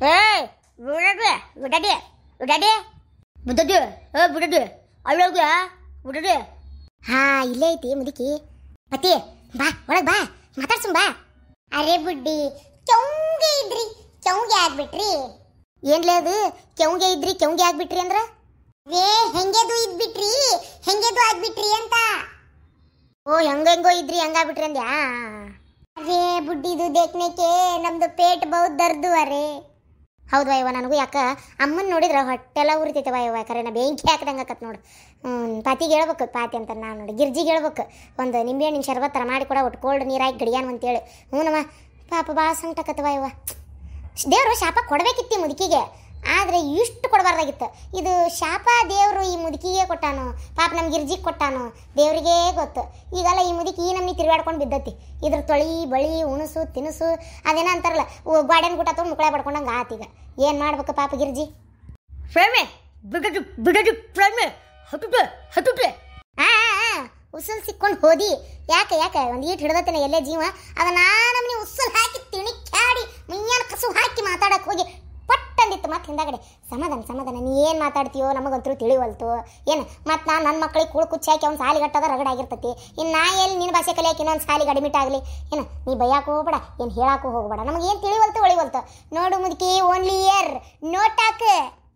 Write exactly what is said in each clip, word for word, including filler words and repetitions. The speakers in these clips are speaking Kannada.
ಏ ಬಿಡಡಿ ಬಿಡಡಿ ಬಿಡಡಿ ಬಿಡಡಿ ಏ ಬಿಡಡಿ ಅಳ್ಳೋಗ ಬಿಡಡಿ. ಹಾ ಇಲ್ಲೇ ಐತಿ ಮುದುಕಿ. ಪತಿ ಬಾ ಒಳಗೆ ಬಾ ಮಾತಾಡ್ಸುಂ ಬಾ. ಅರೆ ಬುಡ್ಡಿ ಚೌಂಗೆ ಇದ್ರಿ ಚೌಂಗೆ ಆಗ್ಬಿಟ್ರಿ. ಏನ್ಲೇ ಅದು ಕೆವ್ಗೆ ಇದ್ರಿ ಕೆವ್ಗೆ ಆಗ್ಬಿಟ್ರಿ ಅಂದ್ರ ರೇ ಹೆಂಗೆದು ಇದ್ಬಿಟ್ರಿ ಹೆಂಗೆದು ಆಗ್ಬಿಟ್ರಿ ಅಂತ. ಓ ಹೆಂಗ ಹೆಂಗೋ ಇದ್ರಿ ಹಂಗಾಗ್ಬಿಟ್ರಿ ಅಂದ್ಯಾ. ಅರೇ ಬುಡ್ಡಿದು ದೇಖ್ನೇಕೆ ನಮ್ದು ಪೇಟ್ ಬಹುತ್ ದರ್ದು ಅರೇ. ಹೌದು ವಯವ್ವ ನನಗೂ ಯಾಕ ಅಮ್ಮನ ನೋಡಿದ್ರೆ ಹೊಟ್ಟೆಲ್ಲ ಉರಿತೈತೆ ವಯವ್ವ. ಕರೆನ ಬೆಂಕಿ ಹಾಕಿದಂಗೆ ಆಕತ್ ನೋಡು. ಹ್ಞೂ ಪಾತಿಗೆ ಹೇಳ್ಬೇಕು ಪಾತಿ ಅಂತ ನಾನು ನೋಡಿ ಗಿರ್ಜಿಗೆ ಹೇಳ್ಬೇಕು ಒಂದು ನಿಂಬೆಹಣ್ಣಿನ ಶರ್ಬತ್ ಥರ ಮಾಡಿ ಕೊಡ ಒಟ್ಟು ಕೋಲ್ಡ್ ನೀರಾಗಿ ಗಡಿಯಾನ ಅಂತೇಳಿ. ಹ್ಞೂ ನಮ್ಮ ಪಾಪ ಭಾಳ ಸಂಕಟಕತ್ತವ ಯವ್ವ. ದೇವರು ಶಾಪ ಕೊಡಬೇಕಿತ್ತು ಈ ಮುದುಕಿಗೆ, ಆದರೆ ಇಷ್ಟು ಕೊಡಬಾರ್ದಾಗಿತ್ತು. ಇದು ಶಾಪ ದೇವರು ಈ ಮುದುಕಿಗೆ ಕೊಟ್ಟಾನು, ಪಾಪ ನಮ್ಮ ಗಿರ್ಜಿಗೆ ಕೊಟ್ಟಾನು ದೇವರಿಗೇ ಗೊತ್ತು. ಈಗಲ್ಲ ಈ ಮುದುಕಿ ಈ ನಮ್ಮನಿ ತಿರುಗಾಡ್ಕೊಂಡು ಬಿದ್ದತಿ. ಇದ್ರ ತೊಳಿ ಬಳಿ ಉಣಸು ತಿನಿಸು ಅದೇನ ಅಂತಾರಲ್ಲ ಗಾರ್ಡನ್ ಗುಟ ತೊಗೊಂಡು ಮುಕ್ಕಳೆ ಪಡ್ಕೊಂಡಂಗೆ ಆತೀಗ. ಏನು ಮಾಡ್ಬೇಕು ಪಾಪ ಗಿರ್ಜಿ. ಫ್ರೇಮೆ ಬಿಡದು ಬಿಡದು ಫ್ರೇಮೆ ಹತ್ತುತ್ತೆ ಹತ್ತುತ್ತೆ. ಹಾಂ ಹಾಂ ಉಸುಲ್ ಸಿಕ್ಕೊಂಡು ಹೋದಿ ಯಾಕೆ ಯಾಕೆ ಒಂದು ಈಟ್ ಹಿಡ್ದತ್ತೇನೆ ಎಲ್ಲೇ ಜೀವ ಅದನ್ನ ನಮ್ಮನೆ ಉಸುಲ್ ಹಾಕಿ ತಿಣಿಕ್ಯಾಡಿ ಮುಯ್ಯಾನ ಕಸು ಹಾಕಿ ಮಾತಾಡಕ್ಕೆ ಹೋಗಿ ಪಟ್ಟಂದಿತ್ತು. ಮತ್ತೆ ಹಿಂದಾಗಡೆ ಸಮಾಧಾನ ಸಮಾಧಾನ ನೀ ಏನು ಮಾತಾಡ್ತೀಯೋ ನಮಗಂತೂ ತಿಳಿವಲ್ತು ಏನು. ಮತ್ತು ನಾನು ನನ್ನ ಮಕ್ಕಳಿಗೆ ಕುಳು ಕುಚ್ಚಿ ಹಾಕಿ ಅವ್ನು ಸಾಲಿಗಟ್ಟದ ರಗಡಾಗಿರ್ತೈತಿ. ಇನ್ನು ನಾ ಎಲ್ಲಿ ನಿನ್ನ ಭಾಷೆ ಕಲಿಯಾಕೆ ಇನ್ನೊಂದು ಸಾಲಿಗೆ ಅಡ್ಮಿಟ್ ಆಗಲಿ ಏನು. ನೀ ಬೈಯಾಕೂ ಹೋಗ್ಬೇಡ ಏನು ಹೇಳಾಕೂ ಹೋಗ್ಬೇಡ. ನಮಗೆ ಏನು ತಿಳಿವಲ್ತು ಒಳಿವಲ್ತು ನೋಡು ಮುದುಕಿ ಓನ್ಲಿ ಇಯರ್ ನೋಟಾಕ್.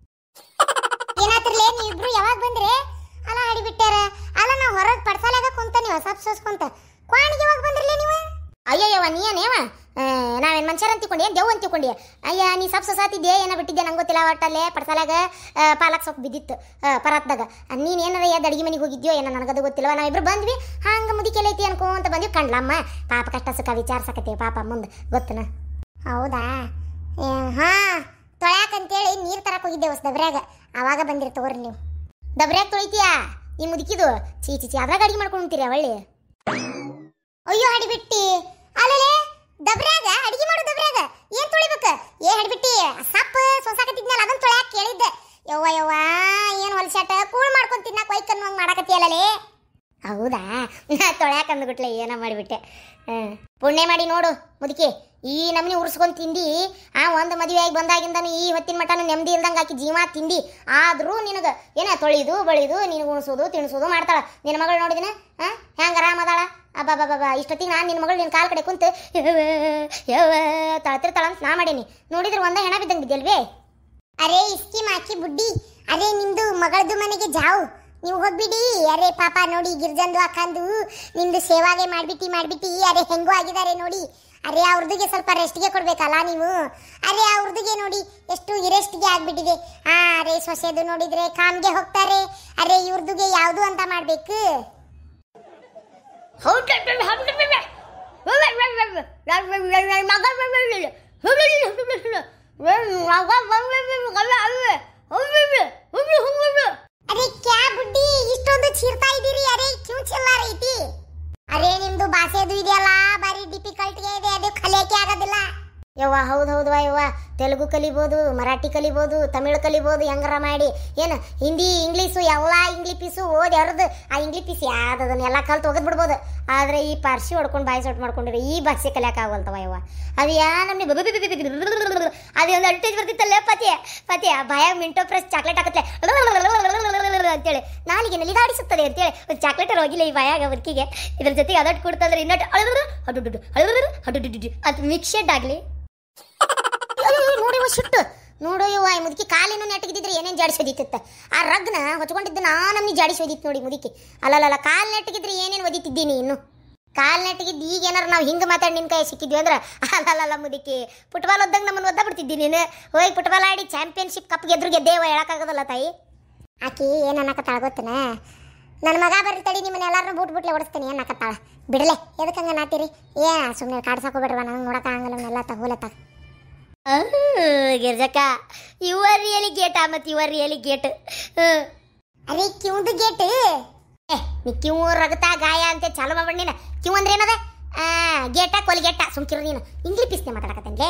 ಏನಾತ್ರಲೇ ನೀವಿಬ್ರು ಯಾವಾಗ ಬಂದ್ರೆ ಅಲ್ಲ ಹಾಡಿಬಿಟ್ಟಾರ ಅಲ್ಲ ನಾವು ಹೊರಗೆ ಪಡ್ಸಾಲಾಗ ಕುಂತ ನೀವು ಸಪ್ ಸೋಸ್ಕೊಂತ ಕ್ವಾಣಿಗೆ ಯಾವಾಗ ಬಂದ್ರಲ್ಲ ನೀವು. ಅಯ್ಯಯ್ಯವ ನೀನೇವ ನಾವೇನು ಮನುಷ್ಯರ ಅಂತಿಕೊಂಡಿ ಏನು ದೇವ್ ಅಂತಿಕೊಂಡಿ. ಅಯ್ಯ ನೀ ಸಪ್ ಸೊಸಾತಿದ್ದೆ ಏನೋ ಬಿಟ್ಟಿದ್ದೆ ನಂಗೆ ಗೊತ್ತಿಲ್ಲ. ಒಟ್ಟಲ್ಲೇ ಪಡ್ಸಾಲಾಗ ಪಾಲಕ್ ಸೊಪ್ಪು ಬಿದ್ದಿತ್ತು ಪರತ್ದಾಗ. ನೀನು ಏನಾರ ಯಾವ್ದು ಅಡುಗೆ ಮನೆಗೆ ಹೋಗಿದ್ಯೋ ಏನೋ ನನಗದು ಗೊತ್ತಿಲ್ಲವ. ನಾವಿಬ್ರು ಬಂದ್ವಿ ಹಂಗೆ ಮುದುಕೆಲ್ಲ ಐತಿ ಅನ್ಕೊಂತ ಬಂದ್ವಿ. ಕಂಡ್ಲಮ್ಮ ಪಾಪ ಕಷ್ಟ ಸುಖ ವಿಚಾರಿಸಕತ್ತೀವಿ ಪಾಪ ಮುಂದೆ ಗೊತ್ತನ. ಹೌದಾ ಹಾಂ ತೊಳ್ಯಾಕಂತೇಳಿ ನೀರು ತರಕ್ಕೆ ಹೋಗಿದ್ದೆ ಹೊಸ ದಬ್ರ್ಯಾಗ ಆವಾಗ ಬಂದಿರಿ ತಗೋರಿ ನೀವು. ದಬ್ರ್ಯಾಗ ತೊಳಿತೀಯಾ ಈ ಮುದುಕಿದು ಚೀ ಚಿ ಚಿ ಅದ್ರಾಗ ಅಡಿಗೆ ಮಾಡ್ಕೊಂತೀರಿ ಅವಳ್ಳಿ. ಅಯ್ಯೋ ಹಡಿಬಿಟ್ಟಿ ಅಲ್ಲೇ ದಬ್ರ್ಯಾಗ ಅಡಿಗೆ ಮಾಡು ದಬ್ರ್ಯಾಗ ಏನ್ ತೊಳಿಬೇಕು ಏ ಹಡಿಬಿಟ್ಟಿ ಸಪ್ಪು ಸೊಸಾಕತ್ತಿದ್ನಲ್ಲ ಅದನ್ನ ತೊಳ್ಯಾಕ ಕೇಳಿದ್ದೆ. ಯವ್ವ ಯವ್ವ ಏನು ಹೊಲಸಾಟ ಕೂಳ್ ಮಾಡ್ಕೊಂಡು ತಿನ್ನಕ್ಕೆ ವೈಕನ್ನು ಹಂಗೆ ಮಾಡಕತ್ತಿಯಲ್ಲೇ. ಹೌದಾ ನಾ ತೊಳ್ಯಾಕ ಅಂದ್ಬಿಟ್ಲೆ ಏನೋ ಮಾಡಿಬಿಟ್ಟೆ. ಹ್ಞೂ ಪುಣ್ಯ ಮಾಡಿ ನೋಡು ಮುದುಕಿ ಈ ನಮ್ಮನಿ ಉರ್ಸ್ಕೊಂಡು ತಿಂದು ಆ ಒಂದು ಮದುವೆ ಆಗಿ ಬಂದಾಗಿಂದನು ಈ ಹೊತ್ತಿನ ಮಟನು ನೆಮ್ಮದಿ ಇಲ್ದಂಗೆ ಹಾಕಿ ಜೀವ ತಿಂದು ಆದರೂ ನಿನಗೆ ಏನ ತೊಳಿದು ಬಳಿದು ನಿನಗೆ ಉಣಿಸೋದು ತಿಣಿಸೋದು ಮಾಡ್ತಾಳೆ. ನಿನ್ನ ಮಗಳು ನೋಡಿದಿನ ಹಾಂ ಹೆಂಗೆ ಆರಾಮದಾಳ. ಅಬ್ಬಾ ಬಾಬಾ ಬಾ ಇಷ್ಟೊತ್ತಿಗೆ ನಾನು ನಿನ್ನ ಮಗಳು ನಿನ್ನ ಕಾಲು ಕಡೆ ಕುಂತು ಯಾವ ತಳತಿರ್ತಾಳ ಅಂತ ನಾ ಮಾಡೀನಿ. ನೋಡಿದ್ರೆ ಒಂದೇ ಹೆಣ ಬಿದ್ದಂಗೆ ಬಿದ್ದಲ್ವೇ. ಅರೇ ಇಸ್ಕಿ ಮಾಕಿ ಬುಡ್ಡಿ ಅದೇ ನಿಂದು ಮಗಳದು ಮನೆಗೆ ಜಾವು ನೀವು ಹೋಗ್ಬಿಡಿ. ಅರೆ ಪಾಪ ನೋಡಿ ಗಿರ್ಜಂದು ಅಕ್ಕಂದು ನಿಂದು ಸೇವಾಗೆ ಮಾಡ್ಬಿಟ್ಟು ಮಾಡ್ಬಿಟ್ಟು ಅರೆ ಹೆಂಗೂ ಆಗಿದ್ದಾರೆ ನೋಡಿ. ಅರೆ ಅವ್ರದಿಗೆ ಸ್ವಲ್ಪ ರೆಸ್ಟ್ಗೆ ಕೊಡ್ಬೇಕಲ್ಲ ನೀವು. ಅರೆ ಅವ್ರದಿಗೆ ನೋಡಿ ಎಷ್ಟು ರೆಸ್ಟ್ಗೆ ಆಗ್ಬಿಟ್ಟಿದೆ. ಹಾ ಅರೆ ಸೊಸೆದು ನೋಡಿದ್ರೆ ಕಾಮ್ಗೆ ಹೋಗ್ತಾರೆ. ಅರೆ ಇವ್ರದಿಗೆ ಯಾವುದು ಅಂತ ಮಾಡ್ಬೇಕು. ಅರೆ ಕ್ಯಾ ಬುಡ್ಡಿ ಇಷ್ಟೊಂದು ಚೀರ್ತಾ ಇದ್ದೀರಿ. ಅರೆ ಕ್ಯೂ ಚಿಲ್ಲ ರೈತಿ. ಅರೆ ನಿಮ್ದು ಭಾಷೆದು ಇದೆಯಲ್ಲ ಬಾರಿ ಡಿಫಿಕಲ್ಟ್ಗೆ ಇದೆ ಅದು ಕಲಿಯಕ್ಕೆ ಆಗೋದಿಲ್ಲ. ಯವ್ವ ಹೌದು ಹೌದು ಯವ್ವ ತೆಲುಗು ಕಲಿಬೋದು ಮರಾಠಿ ಕಲಿಬೋದು ತಮಿಳು ಕಲಿಬೋದು ಹೆಂಗಾರ ಮಾಡಿ ಏನು ಹಿಂದಿ ಇಂಗ್ಲೀಷು ಎಲ್ಲ ಇಂಗ್ಲೀಷ್ ಪೀಸು ಓದಿ ಅವ್ರದ್ದು ಆ ಇಂಗ್ಲೀಷ್ ಪೀಸ್ ಯಾವ್ದದನ್ನೆಲ್ಲ ಕಲ್ತು ಹೋಗದ್ ಬಿಡ್ಬೋದು. ಆದರೆ ಈ ಪಾರ್ಸಿ ಹೊಡ್ಕೊಂಡು ಬಾಯಿ ಸೊಟ್ಟು ಮಾಡ್ಕೊಂಡಿರೋ ಈ ಭಾಷೆ ಕಲಿಯಕ್ಕೆ ಆಗಲ್ತವ ಯವ್ವ. ಅದು ಯಾ ನಮ್ಗೆ ಅದು ಒಂದು ಅಡ್ವರ್ಟೈಸ್ ಬರ್ತಿತ್ತಲ್ಲೇ ಪತಿಯ ಪತಿಯ ಬಾಯಾಗ ಮಿಂಟೋ ಫ್ರೆಶ್ ಚಾಕ್ಲೇಟ್ ಹಾಕತ್ತೆ ಅಂತೇಳಿ ನಾಲಿಗೆ ನಲಿದಾಡಿಸುತ್ತದೆ ಅಂತೇಳಿ ಒಂದು ಚಾಕ್ಲೇಟ್ ಹೋಗಿಲ್ಲ ಈ ಬಾಯಾಗ ಬದುಕಿಗೆ. ಇದ್ರ ಜೊತೆಗೆ ಅದಟ್ಟು ಕೊಡ್ತಂದ್ರೆ ಇನ್ನೊಟ್ಟು ಅಳದ್ರು ಹಡು ಹಳದ್ರು ಹಡು ಅದು ಮಿಕ್ಸೆಡ್ ಆಗಲಿ ನೋಡಿ ಸಿಟ್ಟು ನೋಡು ಯವ್ವ ಈ ಮುದುಕಿ ಕಾಲಿನೂ ನೆಟ್ಟಗಿದ್ದಿದ್ರೆ ಏನೇನು ಜಾಡಿಸೋದಿತ್ತ. ಆ ರಗ್ನ ಹೊಚ್ಕೊಂಡಿದ್ದ ನಾ ನಮ್ನಿ ಜಾಡಿಸೋದಿತ್ತು ನೋಡಿ ಮುದುಕಿ. ಅಲ್ಲಲ್ಲ ಕಾಲು ನೆಟ್ಟಗಿದ್ರೆ ಏನೇನು ಒದಿತಿದ್ದೀನಿ ಇನ್ನು ಕಾಲು ನೆಟ್ಟಗಿದ್ದು ಈಗ ಏನಾರು ನಾವು ಹಿಂಗೆ ಮಾತಾಡಿ ನಿನ್ನ ಕೈ ಸಿಕ್ಕಿದ್ವಿ ಅಂದ್ರೆ ಅಲ್ಲಲ್ಲ ಮುದುಕಿ ಫುಟ್ಬಾಲ್ ಒದ್ದಾಗ ನಮ್ಮನ್ನು ಒದ್ದ ಬಿಡ್ತಿದ್ದೀನಿ ನೀನು. ಹೋಗಿ ಫುಟ್ಬಾಲ್ ಆಡಿ ಚಾಂಪಿಯನ್ಶಿಪ್ ಕಪ್ ಗೆದ್ರು ಗೆದ್ದೇವ ಹೇಳಕ್ಕಾಗೋದಲ್ಲ ತಾಯಿ. ಆಕಿ ಏನು ಅನ್ನಕತ್ತಾಳ ಗೊತ್ತನ ನನ್ನ ಮಗ ಬರ್ರಿ ತಡಿ ನಿಮ್ಮನ್ನ ಎಲ್ಲಾರನ್ನೂ ಬುಟ್ ಬುಟ್ಲೆ ಓಡಿಸ್ತೀನಿ ಅನ್ನಕತ್ತಾಳ. ಬಿಡಲೆ ಎದಕ್ಕೆ ಹಂಗೆ ನಾತೀರಿ ಏ ಸುಮ್ಮನೆ ಕಾಡ್ಸಾಕೋಬೇಡ್ರವ ನಂಗೆ ನೋಡಕ್ಕೆ ಆಗಲ್ಲ ಎಲ್ಲ ತಗೋಲತ್ತ. ಗಿರ್ಜಕ್ಕ ಯು ಆರ್ ರಿಯಲಿ ಗೇಟ್ ಮತ್ತು ಯು ಆರ್ ರಿಯಲಿ ಗೇಟ್. ಅರೆ ಕಿವ್ದು ಗೇಟ್ ಏ ನೀ ಕಿವು ರಗತ ಗಾಯ ಅಂತ ಚಾಲು ಮಾಡ್ಬೇಡ ನೀನು. ಕಿವು ಅಂದ್ರೆ ಏನದ ಗೇಟ ಕೊಲಿಗೇಟ ಸುಮ್ಕಿರು ನೀನು ಇಂಗ್ಲೀಷ್ ಪೀಸ್ನೆ ಮಾತಾಡಕತ್ತಂಗೆ.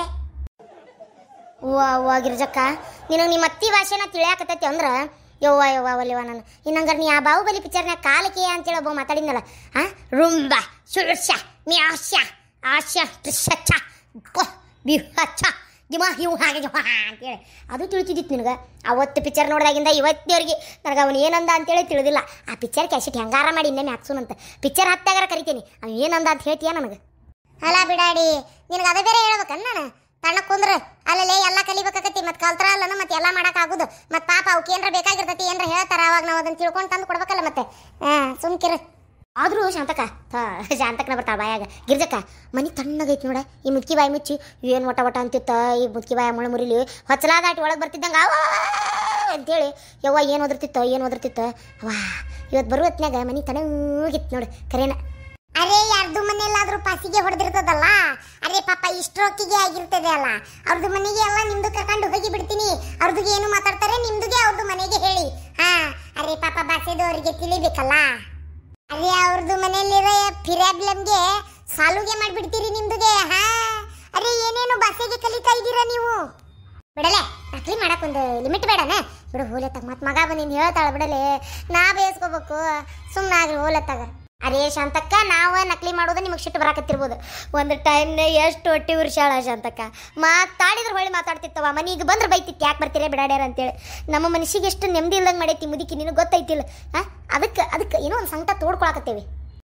ಓ ಓ ಗಿರ್ಜಕ್ಕ ನಿನಗೆ ನಿಮ್ಮ ಅತ್ತಿ ಭಾಷೆನ ತಿಳಿಯಾಕತ್ತೈತಿ ಅಂದ್ರೆ ಯವ್ವ ಯವ್ವ ಒಲಿವ ನಾನು ಇನ್ನಂಗಾರ ನೀ ಆ ಬಾಹುಬಲಿ ಪಿಕ್ಚರ್ನಾಗ ಕಾಲಕ್ಕೆ ಅಂತೇಳಿ ಒಬ್ಬ ಮಾತಾಡಿದ್ನಲ್ಲ ಹಾಂ ರುಂಬ ಸುರುಷ ಮ್ಯಾಶ ಆಶ ಟ್ರಿಷ ಬಿಹಚ್ಚ ಗಿಮ ಇವು ಹಾಗೆ ಗಿಮ ಅಂತೇಳಿ ಅದು ತಿಳಿತಿದ್ದಿತ್ತು ನಿನಗೆ. ಅವತ್ತು ಪಿಕ್ಚರ್ ನೋಡಿದಾಗಿಂದ ಇವತ್ತಿನವ್ರಿಗೆ ನನಗೆ ಅವನು ಏನಂದ ಅಂತೇಳಿ ತಿಳಿದಿಲ್ಲ. ಆ ಪಿಕ್ಚರ್ ಕ್ಯಾಸೆಟ್ ಹೆಂಗಾರ ಮಾಡಿ ಇನ್ನೇನು ಹಾಕ್ಸೋನಂತ ಪಿಕ್ಚರ್ ಹತ್ತಾಗಾರ ಕರಿತೀನಿ. ಅವ್ನು ಏನಂದ ಅಂತ ಹೇಳ್ತೀಯ ನನಗೆ? ಅಲ್ಲ ಬಿಡಾಡಿ, ನಿನಗೆ ಅದೇ ಬೇರೆ ಹೇಳ್ಬೇಕನ್ನ ನಾನು ತಣ್ಣ ಕುಂದ್ರ ಅಲ್ಲೇ ಎಲ್ಲ ಕಲಿಬೇಕಾಗತ್ತಿ. ಮತ್ತೆ ಕಲ್ತ್ರ ಅಲ್ಲನ ಮತ್ತೆ ಎಲ್ಲ ಮಾಡೋಕ್ಕಾಗೋದು. ಮತ್ತೆ ಪಾಪ ಅವಕ್ಕೆ ಏನಾರ ಬೇಕಾಗಿರ್ತೈತಿ ಏನಾರ ಹೇಳ್ತಾರ, ಅವಾಗ ನಾವು ಅದನ್ನು ತಿಳ್ಕೊಂಡು ತಂದು ಕೊಡ್ಬೇಕಲ್ಲ ಮತ್ತೆ. ಹಾಂ ಸುಮ್ಕಿರ. ಆದರೂ ಶಾಂತಕ್ಕ ಶಾಂತಕ್ಕನ ಬರ್ತಾಳ ಬಾಯಾಗ. ಗಿರ್ಜಕ್ಕ ಮನೆ ತಣ್ಣಗೈತಿ ನೋಡ. ಈ ಮುದ್ಕಿ ಬಾಯಿ ಮುಚ್ಚಿ ಏನು ಒಟ ಒಟ ಅಂತಿತ್ತ. ಈ ಮುದ್ಕಿ ಬಾಯ ಮುಳ್ಳು ಮುರಿಲಿ ಹೊಚ್ಚಲಾದಾಟಿ ಒಳಗೆ ಬರ್ತಿದ್ದಂಗೆ ಅವ ಅಂತೇಳಿ ಯವ್ವ ಏನು ಒದರ್ತಿತ್ತ ಏನು ಒದರ್ತಿತ್ತ. ವಾ ಇವತ್ತು ಬರೋ ಹೊತ್ನ್ಯಾಗ ಮನೆ ತಣ್ಣಗಿತ್ತು ನೋಡು ಕರೇನ. ಅರೇ ಯಾರ್ದು ಮನೆಯಲ್ಲಾದ್ರೂ ಪಾಸಿಗೆ ಹೊಡೆದಿರ್ತದಲ್ಲ, ಅರೇ ಪಾಪ ಇಷ್ಟೊತ್ತಿಗೆ ಆಗಿರ್ತದೆ ಅಲ್ಲ, ಅವ್ರದ್ದು ಮನೆಗೆ ಎಲ್ಲ ನಿಮ್ದು ಕರ್ಕೊಂಡು ಹೋಗಿ ಬಿಡ್ತೀನಿ. ಅವ್ರದ್ದು ಏನು ಮಾತಾಡ್ತಾರೆ ನಿಮ್ದುಗೆ ಅವ್ರದ್ದು ಮನೆಗೆ ಹೇಳಿ. ಹಾ ಅರೇ ಪಾಪ ಬಾಸೆದವ್ರಿಗೆ ತಿಳಿಬೇಕಲ್ಲ. ಅದೇ ಅವ್ರದ್ದು ಮನೆಯಲ್ಲಿರೋ ಪಿರಾಬ್ಲಮ್ಗೆ ಸಾಲುಗೆ ಮಾಡಿಬಿಡ್ತೀರಿ ನಿಮ್ದುಗೆ. ಹಾ ಅರೇ ಏನೇನು ಭಾಷೆಗೆ ಕಲಿತಾ ಇದ್ದೀರಾ ನೀವು? ಬಿಡಲೆ ನಕಲಿ ಮಾಡಕ್ಕೊಂದು ಲಿಮಿಟ್ ಬೇಡನ ಬಿಡು. ಹೋಲತ್ತಾಗ ಮತ್ತೆ ಮಗ ಬಂದಿದ್ದು ಹೇಳ್ತಾಳೆ ಬಿಡಲೆ, ನಾ ಬೇಯಿಸ್ಕೋಬೇಕು ಸುಮ್ಮನಾಗ್ರಿ ಹೋಲತ್ತಾಗ. ಅರೇ ಶಾಂತಕ್ಕ, ನಾವು ನಕಲಿ ಮಾಡೋದು ನಿಮಗೆ ಸಿಟ್ಟು ಬರಾಕತ್ತಿರ್ಬೋದು. ಒಂದು ಟೈಮ್ನೇ ಎಷ್ಟು ಹೊಟ್ಟಿ ಉರ್ಸಾಳ ಶಾಂತಕ್ಕ. ಮಾತಾಡಿದ್ರೆ ಹೊಳ್ಳಿ ಮಾತಾಡ್ತಿತ್ತವ, ಮನೆಗೆ ಬಂದ್ರೆ ಬೈತಿತ್ತು ಯಾಕೆ ಬರ್ತೀರೇ ಬಿಡಾಡ್ಯಾರ ಅಂತೇಳಿ. ನಮ್ಮ ಮನುಷ್ಯಗೆ ಎಷ್ಟು ನೆಮ್ಮದಿ ಇಲ್ದಂಗೆ ಮಾಡೈತಿ ಮುದುಕಿ, ನಿನಗೆ ಗೊತ್ತೈತಿಲ್ಲ. ಹಾಂ ಅದಕ್ಕೆ ಅದಕ್ಕೆ ಏನೋ ಒಂದು ಸಂಕಟ ತೋಡ್ಕೊಳಕತ್ತೇವಿ.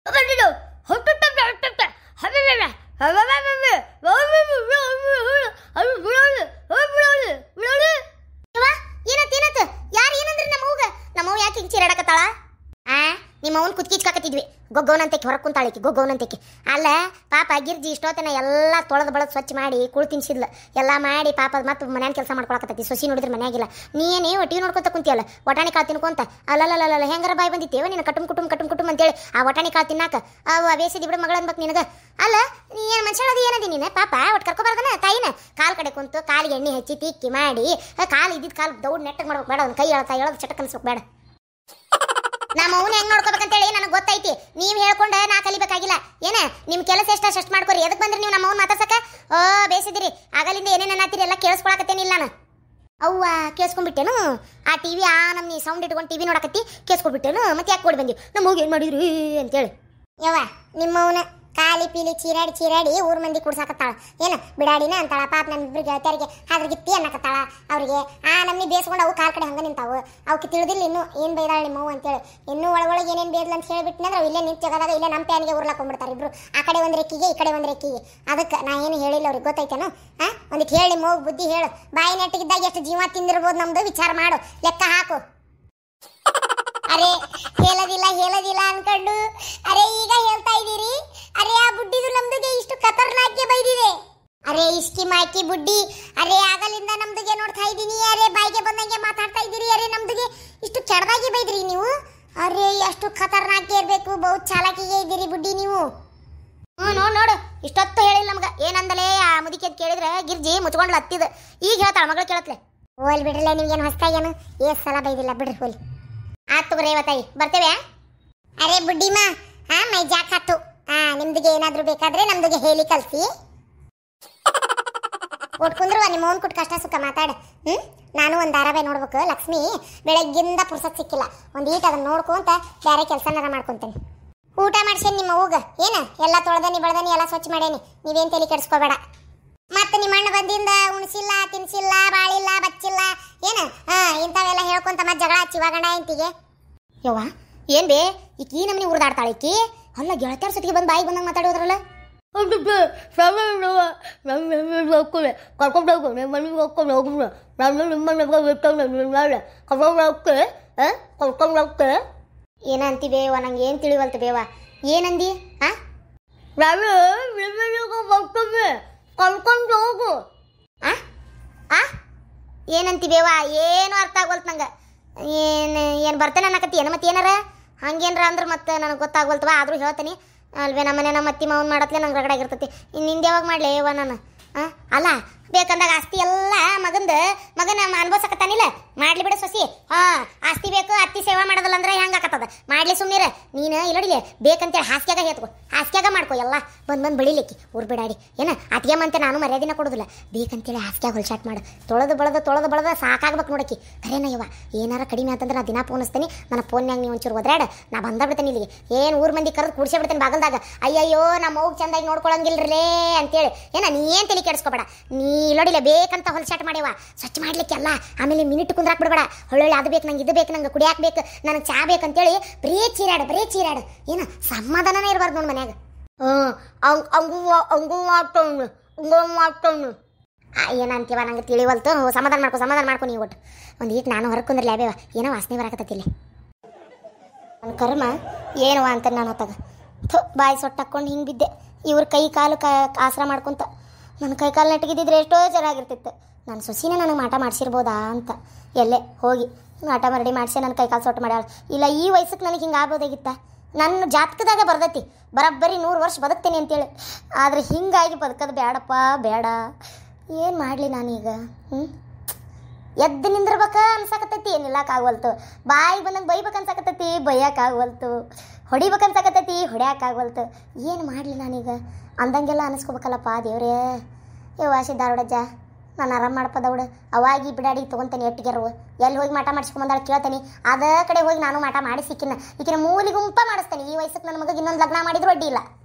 ಏನತ್ ಏನತ್ ಯಾರು ಏನಂದ್ರಿ ನಮ್ಮವ್ಗ? ನಮ್ಮವ್ ಯಾಕೆ ಹಿಂಗೆ ಚೀರಾಡಕತ್ತಾಳ? ಆ ನಿಮ್ಮ ಅವನ್ ಕುತ್ಕಿಚ್ಕಾಕತ್ತಿದ್ವಿ. ಗೊಗ್ಗವನಂತಕ್ಕೆ ಹೊರಗೆ ಕುಂತಾಳಿಕೆ ಗೊಗ್ಗವನಂತಕ್ಕೆ. ಅಲ್ಲ ಪಾಪ ಗಿರ್ಜಿ ಇಷ್ಟೊತ್ತನ ಎಲ್ಲ ತೊಳೆದು ಬಳದು ಸ್ವಚ್ಛ ಮಾಡಿ ಕುಳು ತಿನ್ಸಿದ್ಲು ಎಲ್ಲ ಮಾಡಿ ಪಾಪ ಮತ್ತು ಮನ್ಯಾನ ಕೆಲಸ ಮಾಡ್ಕೊಳಕತ್ತೈತಿ. ಸೊಸಿ ನೋಡಿದ್ರೆ ಮನ್ಯಾಗಿಲ್ಲ. ನೀನೇ ಟಿವಿ ನೋಡ್ಕೊತ ಕುಂತಿಯಲ್ಲ ಒಟಾಣಿ ಕಾಳು ತಿನ್ಕೊಂತ. ಅಲ್ಲಲ್ಲ ಹೆಂಗಾರ ಬಾಯಿ ಬಂದಿತ್ತೇವ ನೀನು ಕಟುಮ್ ಕುಟುಂಬ ಕಟುಮ್ ಕುಟುಂಬ ಅಂತೇಳಿ ಆ ಒಟಾಣಿ ಕಾಳು ತಿನ್ನಾಕ. ಅವು ಬೇಸಿದ ಬಿಡು ಮಗಳ ಅನ್ಬೇಕು ನಿನಗೆ. ಅಲ್ಲ ನೀ ಏನು ಮನುಷ್ಯಳದಿ ಏನದಿ ನೀನು? ಪಾಪ ಒಟ್ಟು ಕರ್ಕೊಬಾರ್ದನ ತಾಯಿನ ಕಾಲು ಕಡೆ ಕುಂತು ಕಾಲಿಗೆ ಎಣ್ಣೆ ಹಚ್ಚಿ ತಿಕ್ಕಿ ಮಾಡಿ ಕಾಲು ಇದ್ದಿದ್ದು ಕಾಲು ದೌಡ್ ನೆಟ್ಟಗೆ ಮಾಡ್ಬೇಕು ಬೇಡ. ಅವ್ನು ಕೈ ಎಳ್ತಾ ಎಳದು ಚಟಕ್ ಅನ್ಸ್ಬೇಕು ಬೇಡ. ನಮ್ಮ ಅವನು ಹೆಂಗ್ ನೋಡ್ಕೋಬೇಕಂತೇಳಿ ನನಗೆ ಗೊತ್ತೈತಿ. ನೀವು ಹೇಳ್ಕೊಂಡ ನಾ ಕಲಿಬೇಕಾಗಿಲ್ಲ. ಏನ ನಿಮ್ಮ ಕೆಲಸ ಎಷ್ಟು ಅಷ್ಟು ಮಾಡ್ಕೊರಿ. ಎದಕ್ಕೆ ಬಂದ್ರಿ ನೀವು ನಮ್ಮ ಅವ್ನು ಮಾತಾಡ್ಸಕ? ಓ ಬೇಸಿದಿರಿ ಆಗಲಿಂದ ಏನೇನು ಅನ್ನತ್ತೀರಿ ಎಲ್ಲ ಕೇಳಿಸ್ಕೊಳಕತ್ತೇನಿಲ್ಲ ನಾನು. ಅವ್ವ ಕೇಳಿಸ್ಕೊಂಡ್ಬಿಟ್ಟೇನು? ಆ ಟಿ ವಿ ಆ ನಮ್ನಿ ಸೌಂಡ್ ಇಟ್ಕೊಂಡು ಟಿ ವಿ ನೋಡಕತ್ತಿ ಕೇಳಿಸ್ಕೊಂಡ್ಬಿಟ್ಟೇನು? ಮತ್ತೆ ಯಾಕೆ ಕೊಡಿ ಬಂದಿ ನಮ್ಮ ಹೋಗಿ ಏನು ಮಾಡಿದ್ರಿ ಅಂತೇಳಿ. ಯವ್ವ ನಿಮ್ಮವನ ಕಾಲಿ ಪೀಲಿ ಚೀರಾಡಿ ಚೀರಾಡಿ ಊರ್ ಮಂದಿ ಕುಡ್ಸಾಕತ್ತಾಳ. ಏನು ಬಿಡಾಡಿನ ಅಂತಾಳ. ಪಾಪ ನಮ್ಮ ಇಬ್ಬರು ಗೆಳತಿಯರಿಗೆ ಅದ್ರ ಗಿತ್ತಿ ಅನ್ನಕತ್ತಾಳ. ಅವ್ರಿಗೆ ಆ ನಮ್ನಿ ಬೇಸ್ಕೊಂಡು ಅವು ಕಾಲ್ ಕಡೆ ಹಂಗೆ ನಿಂತಾವು. ಅವಕ್ಕೆ ತಿಳಿದಿಲ್ಲ ಇನ್ನೂ ಏನು ಬೈದಾಳ ನಿಮ್ಮವು ಅಂತೇಳಿ. ಇನ್ನೂ ಒಳಗೊಳಗೆ ಏನೇನು ಬೇದ್ಲ ಅಂತ ಹೇಳಿಬಿಟ್ನಂದ್ರೆ ಇಲ್ಲೇ ನಿಂತು ಜಗದಾಗ ಇಲ್ಲೇ ನಮ್ಮ ಪ್ಯಾನಿಗೆ ಉರ್ಲಾಕೊಂಡ್ಬಿಡ್ತಾರೆ ಇಬ್ರು. ಆ ಕಡೆ ಒಂದು ರೆಕ್ಕಿಗೆ ಈ ಕಡೆ ಒಂದು ರೆಕ್ಕಿಗೆ. ಅದಕ್ಕೆ ನಾ ಏನು ಹೇಳಿಲ್ಲ ಅವ್ರಿಗೆ ಗೊತ್ತೈತೇನು? ಹಾಂ ಒಂದಿಟ್ಟು ಹೇಳಿ ಮಗು ಬುದ್ಧಿ ಹೇಳು. ಬಾಯಿ ನೆಟ್ಟಿಗಿದ್ದಾಗ ಎಷ್ಟು ಜೀವ ತಿಂದಿರ್ಬೋದು ನಮ್ದು ವಿಚಾರ ಮಾಡು, ಲೆಕ್ಕ ಹಾಕು. ಅರೆ ಹೇಳೋದಿಲ್ಲ ಹೇಳೋದಿಲ್ಲ ಅನ್ಕೊಂಡು ಅರೆ ಈಗ ಹೇಳ್ತಾ ಇದ್ದೀರಿ. ಅರೆ ಆ ಬುಡ್ಡಿದು ನಮ್ದುಗೆ ಇಷ್ಟು ಖತರ್ನಾಕ್ಗೆ ಬೈದಿದೆ. ಅರೆ ಇಷ್ಟಿ ಮಾಕಿ ಬುಡ್ಡಿ. ಅರೆ ಆಗಲಿಂದ ನಮ್ದುಗೆ ನೋಡ್ತಾ ಇದ್ದೀನಿ. ಅರೆ ಬಾಯಿಗೆ ಬಂದಂಗೆ ಮಾತಾಡ್ತಾ ಇದ್ದೀರಿ. ಅರೆ ನಮ್ದುಗೆ ಇಷ್ಟು ಕೆಡದಾಗಿ ಬೈದ್ರಿ ನೀವು. ಅರೆ ಎಷ್ಟು ಖತರ್ನಾಕ್ಗೆ ಇರಬೇಕು. ಬಹು ಚಾಲಾಕಿಗೆ ಇದ್ದೀರಿ ಬುಡ್ಡಿ ನೀವು. ಹ್ಞೂ ನೋಡು ನೋಡು ಇಷ್ಟೊತ್ತು ಹೇಳಿಲ್ಲ ನಮ್ಗೆ ಏನಂದಲೇ ಆ ಮುದುಕಿ ಅಂತ ಕೇಳಿದ್ರೆ ಗಿರ್ಜಿ ಮುಚ್ಕೊಂಡು ಹತ್ತಿದ. ಈಗ ಹೇಳ್ತಾಳ ಮಗಳು ಕೇಳತ್ಲೆ. ಹೋಲ್ ಬಿಡ್ರಲ್ಲ ನಿಮ್ಗೇನು ಹೊಸ್ತಾಗೇನು ಏಸ್ ಸಲ ಬೈದಿಲ್ಲ ಬಿಡ್ರಿ ಹೋಲ್. ಆತು ರೇವತಾಯಿ ಬರ್ತೇವೆ. ಅರೆ ಬುಡ್ಡಿಮ್ಮ ಹಾ ಮೈ ಜಾಕ್ ಹತ್ತು. ಹಾ ನಿಮ್ದಿಗೆ ಏನಾದ್ರು ಬೇಕಾದ್ರೆ ನಮ್ದಿಗೆ ಹೇಳಿ ಕಲ್ಸಿ. ಒಟ್ಕುಂದ್ರು ನಿಮ್ಮ ಓನ್ ಕುಟ್ ಕಷ್ಟ ಸುಖ ಮಾತಾಡ. ಹ್ಮ್ ನಾನು ಒಂದು ಧಾರಾವಾಹಿ ನೋಡ್ಬೇಕು. ಲಕ್ಷ್ಮಿ ಬೆಳಗ್ಗಿಂದ ಪುರ್ಸತ್ ಸಿಕ್ಕಿಲ್ಲ. ಒಂದು ಈಟ್ ಅದನ್ನ ನೋಡ್ಕೊಂತ ಬೇರೆ ಕೆಲಸನಾರ ಮಾಡ್ಕೊಂತೇನೆ. ಊಟ ಮಾಡ್ಸೇನಿ ನಿಮ್ಮ ಹೋಗ ಏನ ಎಲ್ಲ ತೊಳೆದನಿ ಬೆಳೆದನಿ ಎಲ್ಲ ಸ್ವಚ್ಛ ಮಾಡೇನಿ. ನೀವೇನು ತಲೆ ಕೆಡಿಸ್ಕೋಬೇಡ. ಮತ್ತೆ ನಿಮ್ಮ ಅಣ್ಣ ಬಂದಿಂದ ಉಣಿಸಿಲ್ಲ ತಿನ್ಸಿಲ್ಲ ಬಾಳಿಲ್ಲ ಬಚ್ಚಿಲ್ಲ ಏನ ಹಾ ಇಂಥವೆಲ್ಲ ಹೇಳ್ಕೊಂತ ಮತ್ತೆ ಜಗಳ ಹಚ್ಚಿ ಗಂಡ ಎಂತಿಗೆ. ಯವ್ವ ಏನ್ ಬೇ ಈಕಿ ಈ ನಮ್ಮನೆ ಉರ್ದಾಡ್ತಾಳೆ ಈಕಿ. ಅಲ್ಲ ಗೆಳತಿಯರ ಸತಿಗೆ ಬಂದು ಬಾಯಿಗೆ ಬಂದಂಗೆ ಮಾತಾಡೋದ್ರಲ್ಲ. ಏನಂತಿ ಬೇವ ನಂಗೆ ಏನು ತಿಳಿವಲ್ತ ಬೇವ ಏನಂದಿ? ಹಾ ಕರ್ಕೊಂಡು ಹೋಗು. ಆ ಆ ಏನಂತಿ ಬೇವ ಏನು ಅರ್ಥ ಆಗೋಲ್ತು ನಂಗೆ. ಏನು ಏನು ಬರ್ತೇನೆ ಅನ್ನಕತ್ತಿ ಏನು ಮತ್ತೆ ಏನಾರ ಹಂಗೇನ್ರ ಅಂದ್ರೆ ಮತ್ತೆ ನನಗೆ ಗೊತ್ತಾಗೋಲ್ತವ. ಆದರೂ ಹೇಳ್ತೀನಿ ಅಲ್ವೇ ನಮ್ಮನೆ ನಮ್ಮ ಅತ್ತಿ ಮಾವನ್ ಮಾಡತ್ಲೆ ನಂಗೆ ರಗಡಾಗಿರ್ತೈತಿ. ಇನ್ನು ನಿಂದು ಯಾವಾಗ ಮಾಡಲಿ ಯವ್ವ ನಾನು? ಹಾಂ ಅಲ್ಲ ಬೇಕಂದಾಗ ಆಸ್ತಿ ಎಲ್ಲ ಮಗಂದು ಮಗನ ಅನ್ಭವಿಸಕತ್ತಾನಿಲ್ಲ ಮಾಡ್ಲಿ ಬಿಡ ಸೊಸಿ. ಹಾ ಆಸ್ತಿ ಬೇಕು ಅತ್ತಿ ಸೇವಾ ಮಾಡೋದಲ್ಲ ಅಂದ್ರೆ ಹೆಂಗ ಆಕತ್ತದ ಮಾಡ್ಲಿ ಸುಮ್ಮನಿರ ನೀನು ಇಲ್ಲಡಿಲೆ ಬೇಕಂತೇಳಿ ಹಾಸ್ಯಾಗ ಹೇತ್ಕೊ ಹಾಸ್ಯಾಗ ಮಾಡ್ಕೊ ಎಲ್ಲ ಬಂದ್ ಬಂದ್ ಬೆಳಿಲಿಕ್ಕಿ ಊರ್ ಬಿಡಾಡಿ ಏನ ಅತ್ಗೆಮಂತೆ ನಾನು ಮರ್ಯಾದಿನ ಕೊಡೋದಿಲ್ಲ ಬೇಕಂತೇಳಿ ಹಾಸ್ಯಾಗ ಹೊಲ್ಸಾಟ್ ಮಾಡು ತೊಳೆದು ಬಳದ ತೊಳೆದು ಬಳದ ಸಾಕಾಗ್ಬೇಕು ನೋಡಕ್ಕಿ ಖರೇನ ಯವ್ವ ಏನಾರ ಕಡಿಮೆ ಆತಂದ್ರೆ ನಾ ದಿನ ಫೋನಿಸ್ತೀನಿ ನನ್ನ ಫೋನ್ಯಾಗ ನೀವು ಒಂಚೂರು ಒದ್ರಾಡ ನಾ ಬಂದ ಬಿಡ್ತೇನೆ ಇಲ್ಲಿಗೆ ಏನು ಊರ್ ಮಂದಿ ಕರೆದು ಕೂಡ್ಸೇ ಬಿಡ್ತೇನೆ ಬಾಗಲ್ದಾಗ ಅಯ್ಯಯ್ಯೋ ನಮ್ಮ ಮಗು ಚಂದಾಗಿ ನೋಡ್ಕೊಳಂಗಿಲ್ರೇ ಅಂತೇಳಿ ಏನ ನೀ ಏನು ತಲೆ ಕೆಡಿಸ್ಕೊಬೇಡ ನೀ ಇಲ್ಲೋಡಿಲ್ಲ ಬೇಕಂತ ಹೊಲ್ಸಾಟ್ ಮಾಡ್ಯವ ಸ್ವಚ್ಛ ಮಾಡ್ಲಿಕ್ಕೆಲ್ಲ ಆಮೇಲೆ ಮಿನಿಟ್ ಕುಂದ್ರಾಕ್ ಬಿಡಬೇಡ ಹೊಳ್ಳೊಳ್ಳೆ ಅದು ಬೇಕು ನಂಗೆ ಇದು ಬೇಕು ನಂಗೆ ಕುಡಿಯಾಕ ಬೇಕು ನನಗೆ ಚಾ ಬೇಕಂತೇಳಿ ಬರೀ ಚೀರಾಡು ಬರೀ ಚೀರಾಡು ಏನ ಸಮಾಧಾನನೇ ಇರಬಾರ್ದು ನೋಡಿ ಮನ್ಯಾಗ. ಹ್ಞೂ ಅವ್ ಅಂಗು ಅಂಗು ಮಾಡ್ಕೊಂಡು ಹಂಗು ಮಾಡ್ಕೊಂಡು ಏನಂತೀವ ನಂಗೆ ತಿಳಿವಲ್ತು ಸಮಾಧಾನ ಮಾಡ್ಕೊ ಸಮಾಧಾನ ಮಾಡ್ಕೊ ನೀವು ಒಟ್ಟು ಒಂದು ಈಗ ನಾನು ಹೊರಗೆ ಕುಂದ್ರಲಿ ಅಬೇವ ಏನೋ ವಾಸನೆ ಬರಾಕತ್ತಿಲ್ಲ ನನ್ನ ಕರ್ಮ ಏನವ ಅಂತ ನಾನು ಹೊತ್ತಾಗ ಥು ಬಾಯಿ ಸೊಟ್ಟಾಕೊಂಡು ಹಿಂಗೆ ಬಿದ್ದೆ ಇವ್ರ ಕೈ ಕಾಲು ಕ ಆಸರ ಮಾಡ್ಕೊತ ನನ್ನ ಕೈ ಕಾಲು ನೆಟ್ಟಗಿದ್ದಿದ್ರೆ ಎಷ್ಟೋ ಚೆನ್ನಾಗಿರ್ತಿತ್ತು ನನ್ನ ಸೊಸಿನೇ ನನಗೆ ಮಾಟ ಮಾಡಿಸಿರ್ಬೋದಾ ಅಂತ ಎಲ್ಲೇ ಹೋಗಿ ಮಾಟ ಮರಡಿ ಮಾಡಿಸಿ ನನ್ನ ಕೈ ಕಾಲು ಸೊಟ್ಟು ಮಾಡ್ಯಾಳ ಇಲ್ಲ ಈ ವಯಸ್ಸಿಗೆ ನನಗೆ ಹಿಂಗೆ ಆಗ್ಬೋದಾಗಿತ್ತ ನನ್ನ ಜಾತಕದಾಗ ಬರ್ದೈತಿ ಬರೋಬ್ಬರಿ ನೂರು ವರ್ಷ ಬದುಕ್ತೇನೆ ಅಂತೇಳಿ ಆದರೆ ಹಿಂಗಾಗಿ ಬದುಕೋದು ಬೇಡಪ್ಪ ಬೇಡ ಏನು ಮಾಡಲಿ ನಾನೀಗ ಹ್ಞೂ ಎದ್ದು ನಿಂದಿರ್ಬೇಕ ಅನ್ಸಕತ್ತೈತಿ ನಿಲ್ಲಕ್ಕಾಗವಲ್ತು ಬಾಯಿ ಬಂದಂಗೆ ಬೈಬೇಕು ಅನ್ಸಕತ್ತೈತಿ ಬೈಯೋಕ್ಕಾಗವಲ್ತು ಹೊಡಿಬೇಕನ್ಸಕತ್ತೈತಿ ಹೊಡ್ಯಾಕಾಗವಲ್ತು ಏನು ಮಾಡಲಿ ನಾನೀಗ ಅಂದಂಗೆಲ್ಲ ಅನಿಸ್ಕೋಬೇಕಲ್ಲಪ್ಪ ದೇವ್ರೇ ಯವ್ವ ಸಿದ್ದಾರೊಡಜ್ಜ ನಾನು ಆರಾಮ್ ಮಾಡಪ್ಪ ದೌಡ ಅವಾಗಿ ಬಿಡಾಡಿ ತೊಗೊತೇನೆ ಎಟ್ಟಿಗೆರು ಎಲ್ಲಿ ಹೋಗಿ ಮಾಟ ಮಾಡಿಸ್ಕೊಂಬಂದಾಳ ಕೇಳ್ತೇನೆ ಅದ ಕಡೆ ಹೋಗಿ ನಾನು ಮಾಟ ಮಾಡಿ ಸಿಕ್ಕಿನ ಈಕಿನ ಮೂಲಿ ಗುಂಪ ಮಾಡಿಸ್ತೇನೆ ಈ ವಯಸ್ಸಿಗೆ ನನ್ನ ಮಗ ಇನ್ನೊಂದು ಲಗ್ನ ಮಾಡಿದ್ರು ಅಡ್ಡಿ ಇಲ್ಲ.